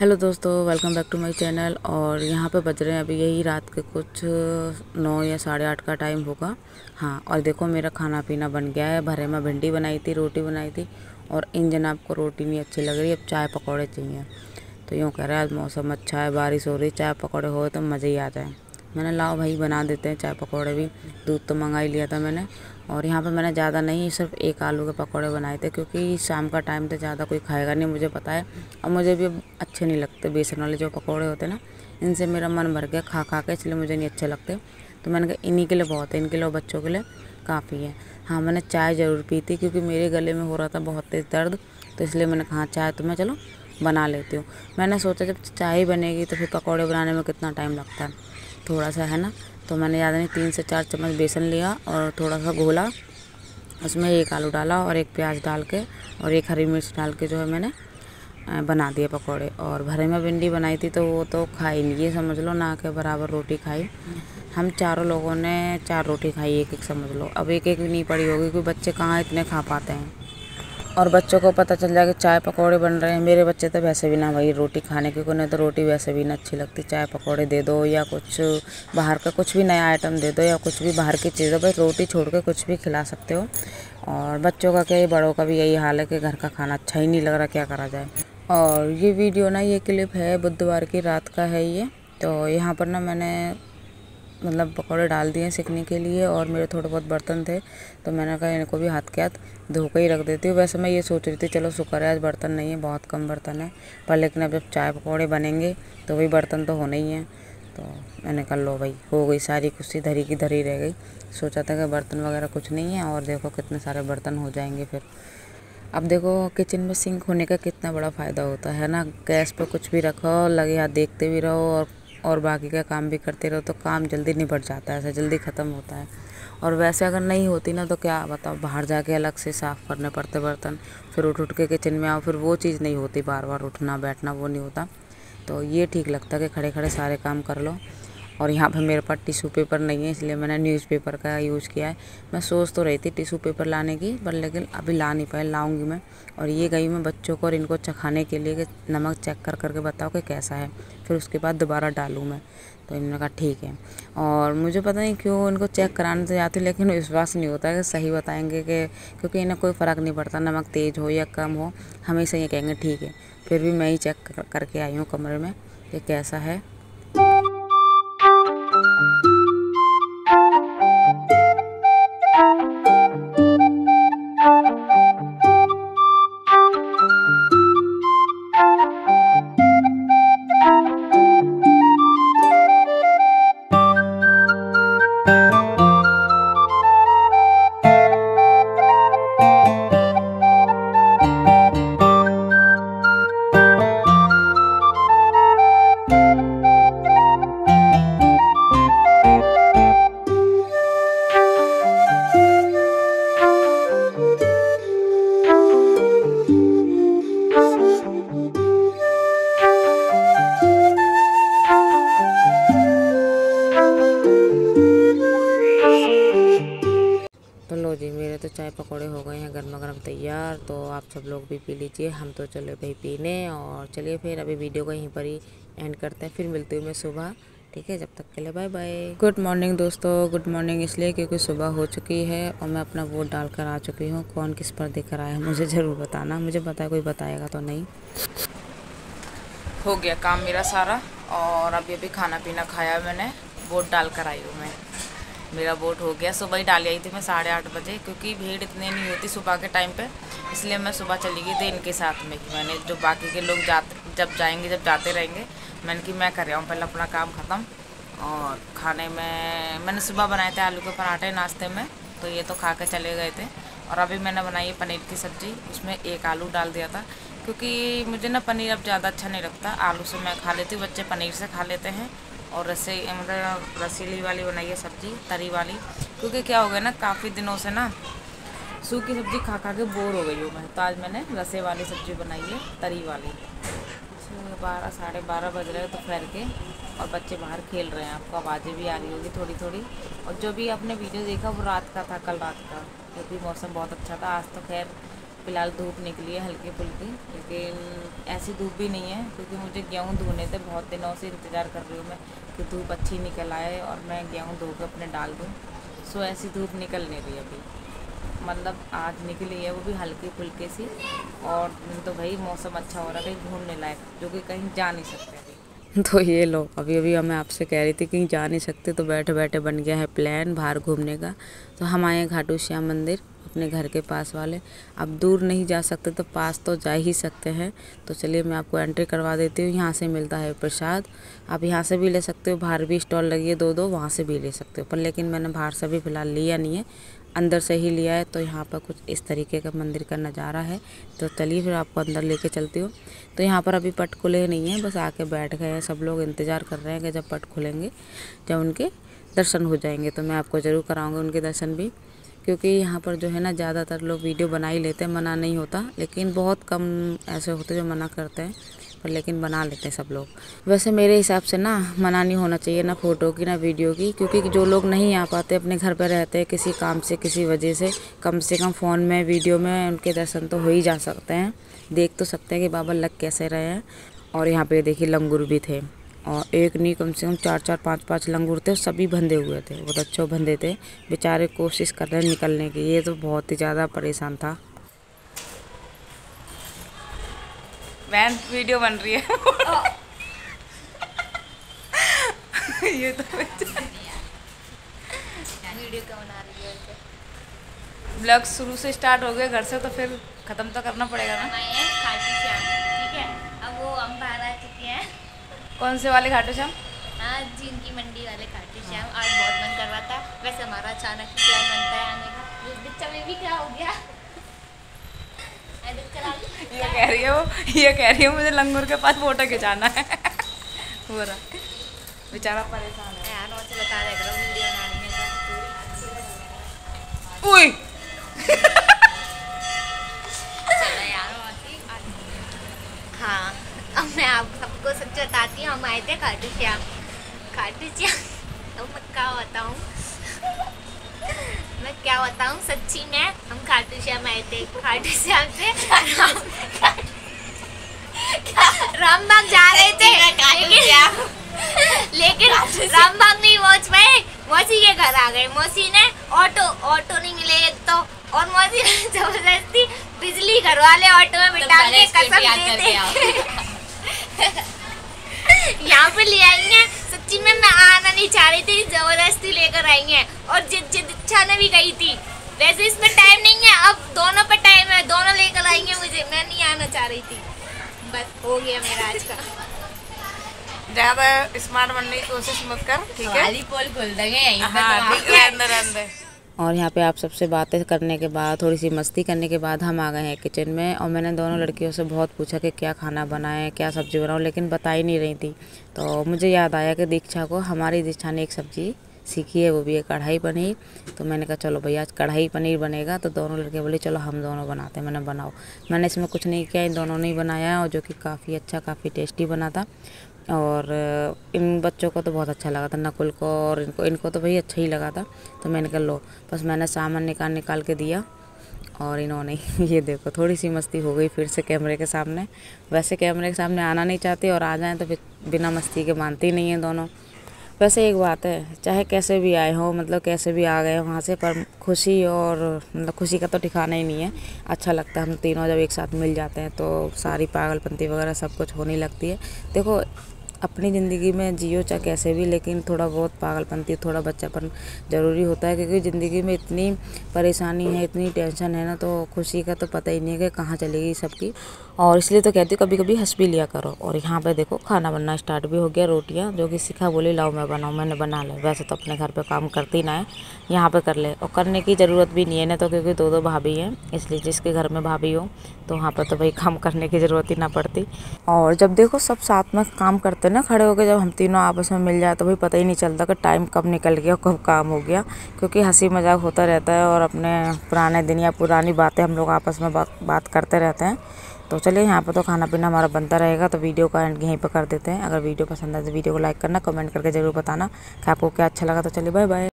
Hello दोस्तों, welcome back to my channel. और यहाँ पे बज रहे हैं अभी यही रात के कुछ 9 या 8:30 का टाइम होगा। हाँ, और देखो मेरा खाना पीना बन गया है। भरे में भिंडी बनाई थी, रोटी बनाई थी। और इन जनाब को रोटी नहीं अच्छी लग रही, अब चाय पकौड़े चाहिए। तो यूँ कह रहा है आज मौसम अच्छा है, बारिश हो रही, चाय पकौड़े हो तो मज़े ही आ जाए। मैंने लाओ भाई बना देते हैं चाय पकौड़े भी। दूध तो मंगा ही लिया था मैंने। और यहाँ पे मैंने ज़्यादा नहीं, सिर्फ एक आलू के पकौड़े बनाए थे, क्योंकि शाम का टाइम तो ज़्यादा कोई खाएगा नहीं, मुझे पता है। और मुझे भी अब अच्छे नहीं लगते बेसन वाले जो पकौड़े होते हैं ना, इनसे मेरा मन भर गया खा खा के, इसलिए मुझे नहीं अच्छे लगते। तो मैंने कहा इन्हीं के लिए बहुत है, इनके लिए और बच्चों के लिए काफ़ी है। हाँ, मैंने चाय ज़रूर पी थी, क्योंकि मेरे गले में हो रहा था बहुत तेज़ दर्द। तो इसलिए मैंने कहा चाय तो मैं चलो बना लेती हूँ। मैंने सोचा जब चाय ही बनेगी तो फिर पकौड़े बनाने में कितना टाइम लगता है, थोड़ा सा है ना। तो मैंने ज़्यादा नहीं 3 से 4 चम्मच बेसन लिया और थोड़ा सा घोला, उसमें एक आलू डाला और एक प्याज डाल के और एक हरी मिर्च डाल के जो है मैंने बना दिए पकौड़े। और भरे में भिंडी बनाई थी तो वो तो खाई नहीं, ये समझ लो ना के बराबर रोटी खाई। हम चारों लोगों ने 4 रोटी खाई, एक एक समझ लो। अब एक एक भी नहीं पड़ी होगी, क्योंकि बच्चे कहाँ इतने खा पाते हैं। और बच्चों को पता चल जाए कि चाय पकौड़े बन रहे हैं। मेरे बच्चे तो वैसे भी ना भाई रोटी खाने की, उन्हें तो रोटी वैसे भी ना अच्छी लगती। चाय पकौड़े दे दो या कुछ बाहर का कुछ भी नया आइटम दे दो या कुछ भी बाहर की चीज़ दो, बस रोटी छोड़ के कुछ भी खिला सकते हो। और बच्चों का क्या, ये बड़ों का भी यही हाल है कि घर का खाना अच्छा ही नहीं लग रहा, क्या करा जाए। और ये वीडियो ना, ये क्लिप है बुधवार की रात का है ये। तो यहाँ पर ना मैंने मतलब पकौड़े डाल दिए सेकने के लिए, और मेरे थोड़े बहुत बर्तन थे तो मैंने कहा इनको भी हाथ के हाथ धो के ही रख देती हूँ। वैसे मैं ये सोच रही थी चलो शुक्र है आज बर्तन नहीं है, बहुत कम बर्तन है। पर लेकिन अब जब चाय पकौड़े बनेंगे तो वही बर्तन तो होने ही हैं। तो मैंने कर लो भाई, हो गई सारी कुर्सी धरी की धरी रह गई। सोचा था कि बर्तन वगैरह कुछ नहीं है, और देखो कितने सारे बर्तन हो जाएंगे फिर। अब देखो किचन में सिंक होने का कितना बड़ा फ़ायदा होता है ना। गैस पे कुछ भी रखो, लगे हाथ देखते भी रहो और बाकी का काम भी करते रहो, तो काम जल्दी निपट जाता है, ऐसा जल्दी ख़त्म होता है। और वैसे अगर नहीं होती ना तो क्या बताओ, बाहर जाके अलग से साफ़ करने पड़ते बर्तन, फिर उठ के किचन में आओ, फिर वो चीज़ नहीं होती, बार बार उठना बैठना वो नहीं होता। तो ये ठीक लगता है कि खड़े खड़े सारे काम कर लो। और यहाँ पे मेरे पास टिश्यू पेपर नहीं है, इसलिए मैंने न्यूज़पेपर का यूज़ किया है। मैं सोच तो रही थी टिश्यू पेपर लाने की, पर लेकिन अभी ला नहीं पाई, लाऊंगी मैं। और ये गई मैं बच्चों को और इनको चखाने के लिए कि नमक चेक कर करके बताओ कि कैसा है, फिर उसके बाद दोबारा डालूँ मैं। तो इन्होंने कहा ठीक है। और मुझे पता नहीं क्यों इनको चेक कराने तो जाती, लेकिन विश्वास नहीं होता कि सही बताएंगे, कि क्योंकि इन्हें कोई फ़र्क नहीं पड़ता नमक तेज़ हो या कम हो, हमेशा ये कहेंगे ठीक है। फिर भी मैं ही चेक करके आई हूँ कमरे में कि कैसा है। तो लो जी, मेरे तो चाय पकौड़े हो गए हैं गर्मा गर्म तैयार। तो आप सब लोग भी पी लीजिए, हम तो चले भाई पीने। और चलिए फिर अभी वीडियो को यहीं पर ही एंड करते हैं, फिर मिलती हूँ मैं सुबह। ठीक है, जब तक के लिए बाय बाय। गुड मॉर्निंग दोस्तों, गुड मॉर्निंग इसलिए क्योंकि सुबह हो चुकी है और मैं अपना वोट डाल कर आ चुकी हूँ। कौन किस पर दिख रहा है मुझे ज़रूर बताना, मुझे पता है कोई बताएगा तो नहीं। हो गया काम मेरा सारा, और अभी अभी खाना पीना खाया मैंने, वोट डाल कर आई हूँ मैं। मेरा वोट हो गया, सुबह ही डाल आई थी मैं 8:30 बजे, क्योंकि भीड़ इतनी नहीं होती सुबह के टाइम पे, इसलिए मैं सुबह चली गई थी इनके साथ में ही। मैंने जो बाकी के लोग जब जाते रहेंगे, मैंने कि मैं कर रहा हूँ पहले अपना काम ख़त्म। और खाने में मैंने सुबह बनाए थे आलू के पराठे नाश्ते में, तो ये तो खा के चले गए थे। और अभी मैंने बनाई है पनीर की सब्ज़ी, उसमें एक आलू डाल दिया था, क्योंकि मुझे ना पनीर अब ज़्यादा अच्छा नहीं लगता। आलू से मैं खा लेती हूँ, बच्चे पनीर से खा लेते हैं। और मतलब रसीली वाली बनाई है सब्ज़ी, तरी वाली, क्योंकि क्या हो गया ना, काफ़ी दिनों से ना सूखी सब्ज़ी खा खा के बोर हो गई हूँ मैं। तो आज मैंने रसे वाली सब्ज़ी बनाई है, तरी वाली। 12 साढ़े 12 बज रहे हैं दोपहर के, और बच्चे बाहर खेल रहे हैं, आपको आवाज़ें भी आ रही होगी थोड़ी थोड़ी। और जो भी आपने वीडियो देखा वो रात का था, कल रात का, क्योंकि मौसम बहुत अच्छा था। आज तो खैर फ़िलहाल धूप निकली है हल्की फुल्की, लेकिन ऐसी धूप भी नहीं है क्योंकि मुझे गेहूँ धोने थे। बहुत दिनों से इंतज़ार कर रही हूँ मैं कि धूप अच्छी निकल आए और मैं गेहूँ धो के अपने डाल दूँ। सो ऐसी धूप निकल नहीं रही अभी, मतलब आज निकली है वो भी हल्की फुल्की सी। और तो भाई मौसम अच्छा हो रहा है कहीं घूमने लायक, जो कि कहीं जा नहीं सकते अभी। तो ये लो, अभी अभी मैं आपसे कह रही थी कहीं जा नहीं सकते, तो बैठे बैठे बन गया है प्लान बाहर घूमने का। तो हम आए खाटू श्याम मंदिर अपने घर के पास वाले। अब दूर नहीं जा सकते तो पास तो जा ही सकते हैं। तो चलिए मैं आपको एंट्री करवा देती हूँ। यहाँ से मिलता है प्रसाद, आप यहाँ से भी ले सकते हो, बाहर भी स्टॉल लगी है दो वहाँ से भी ले सकते हो, पर लेकिन मैंने बाहर से भी फ़िलहाल लिया नहीं है, अंदर से ही लिया है। तो यहाँ पर कुछ इस तरीके का मंदिर का नज़ारा है। तो चलिए फिर आपको अंदर लेके चलती हूँ। तो यहाँ पर अभी पट खुले नहीं हैं, बस आके बैठ गए हैं, सब लोग इंतज़ार कर रहे हैं कि जब पट खुलेंगे, जब उनके दर्शन हो जाएंगे तो मैं आपको ज़रूर कराऊंगी उनके दर्शन भी। क्योंकि यहाँ पर जो है ना ज़्यादातर लोग वीडियो बना ही लेते हैं, मना नहीं होता, लेकिन बहुत कम ऐसे होते जो मना करते हैं, पर लेकिन बना लेते हैं सब लोग। वैसे मेरे हिसाब से ना मना नहीं होना चाहिए, ना फ़ोटो की ना वीडियो की, क्योंकि जो लोग नहीं आ पाते, अपने घर पर रहते हैं किसी काम से वजह से कम फ़ोन में वीडियो में उनके दर्शन तो हो ही जा सकते हैं, देख तो सकते हैं कि बाबा लग कैसे रहे हैं। और यहाँ पे देखिए लंगूर भी थे, और एक नहीं कम से कम 4-4 5-5 लंगूर थे, सभी बंधे हुए थे, बहुत अच्छे बंधे थे बेचारे, कोशिश कर रहे हैं निकलने की। ये तो बहुत ही ज़्यादा परेशान था। बहन वीडियो बन रही है ये तो वीडियो क्यों बना रही है? ब्लॉग शुरू से स्टार्ट हो गए घर से, तो फिर ख़त्म तो करना पड़ेगा ना। खाटू श्याम, ठीक है, अब वो हम बाहर आ चुके हैं। कौन से वाले खाटू श्याम? हाँ, जिनकी मंडी वाले खाटू श्याम। आज बहुत मन कर रहा था, वैसे हमारा अचानक प्लान बनता है आने का। बच्चा में भी क्या हो गया ये कह रही है मुझे लंगूर के पास फोटो खिंचाना है हो रहा बेचारा परेशान है यार। मुझे बता रहे करो वीडियो बनाने में उई चलो यार। हाँ, अब मैं आप सबको सच बताती हूँ, हम आए थे खाटू श्याम। अब मैं क्या बताऊँ सच्ची में, हम खाटू श्याम आए थे। खाटू श्याम से रामबाग जा रहे थे, लेकिन रामबाग नहीं पहुँच पाए, मौसी के घर आ गए। मौसी ने ऑटो नहीं मिले एक तो, और मौसी ने जबरदस्ती बिजली घर वाले ऑटो में बिठा के कसम देते यहाँ पे ले आएंगे। सच्ची में मैं आना नहीं चाह रही थी, जबरदस्ती लेकर आएंगे। और जिद इच्छा ने भी गई थी, वैसे इसमें टाइम नहीं है, अब दोनों पे टाइम है, दोनों लेकर आएंगे मुझे। मैं नहीं आना चाह रही थी, बस हो गया मेरा आज का। ज़्यादा स्मार्ट बनने की कोशिश मत कर, ठीक है? पोल खोल देंगे यहीं पे। हाँ, ठीक है, अंदर। और यहाँ पे आप सबसे बातें करने के बाद, थोड़ी सी मस्ती करने के बाद हम आ गए हैं किचन में। और मैंने दोनों लड़कियों से बहुत पूछा कि क्या खाना बनाएं, क्या सब्ज़ी बनाऊं, लेकिन बता ही नहीं रही थी। तो मुझे याद आया कि हमारी दीक्षा ने एक सब्ज़ी सीखी है, वो भी है कढ़ाई पनीर। तो मैंने कहा चलो भैया आज कढ़ाई पनीर बनेगा। तो दोनों लड़के बोले चलो हम दोनों बनाते हैं। मैंने बनाओ, मैंने इसमें कुछ नहीं किया, इन दोनों ने ही बनाया, और जो कि काफ़ी अच्छा, काफ़ी टेस्टी बना था। और इन बच्चों को तो बहुत अच्छा लगा था, नकुल को और इनको तो भाई अच्छा ही लगा था। तो मैंने कहा लो, बस मैंने सामान निकाल के दिया, और इन्होंने ये देखो थोड़ी सी मस्ती हो गई फिर से कैमरे के सामने। वैसे कैमरे के सामने आना नहीं चाहती, और आ जाएँ तो फिर बिना मस्ती के मानती नहीं है दोनों। वैसे एक बात है, चाहे कैसे भी आए हो, मतलब कैसे भी आ गए हो वहाँ से, पर खुशी और मतलब खुशी का तो ठिकाना ही नहीं है। अच्छा लगता है, हम तीनों जब एक साथ मिल जाते हैं तो सारी पागलपंती वगैरह सब कुछ होने लगती है। देखो अपनी ज़िंदगी में जियो चाहे कैसे भी, लेकिन थोड़ा बहुत पागलपंती, थोड़ा बच्चापन ज़रूरी होता है, क्योंकि ज़िंदगी में इतनी परेशानी है, इतनी टेंशन है ना, तो खुशी का तो पता ही नहीं है कि कहाँ चलेगी सबकी। और इसलिए तो कहती हूँ कभी कभी हंस भी लिया करो। और यहाँ पे देखो खाना बनना स्टार्ट भी हो गया, रोटियाँ, जो कि सिखा बोली लाओ मैं बनाऊँ, मैंने बना ले। वैसे तो अपने घर पे काम करती ना है, यहाँ पे कर ले, और करने की ज़रूरत भी नहीं है ना, तो क्योंकि दो भाभी हैं, इसलिए जिसके घर में भाभी हो तो वहाँ पर तो भाई काम करने की ज़रूरत ही ना पड़ती। और जब देखो सब साथ में काम करते ना खड़े होकर, जब हम तीनों आपस में मिल जाए तो भाई पता ही नहीं चलता कि टाइम कब निकल गया, कब काम हो गया, क्योंकि हंसी मजाक होता रहता है, और अपने पुराने दिन या पुरानी बातें हम लोग आपस में बात करते रहते हैं। तो चलिए यहाँ पर तो खाना पीना हमारा बनता रहेगा, तो वीडियो का एंड यहीं पर कर देते हैं। अगर वीडियो पसंद आए तो वीडियो को लाइक करना, कमेंट करके ज़रूर बताना कि आपको क्या अच्छा लगा। तो चलिए बाय बाय।